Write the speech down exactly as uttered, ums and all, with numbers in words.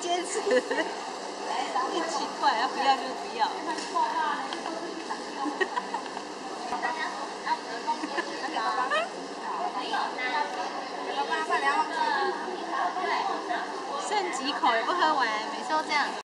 坚持，很奇怪，要不要就不要。剩几口也不喝完，每次都这样。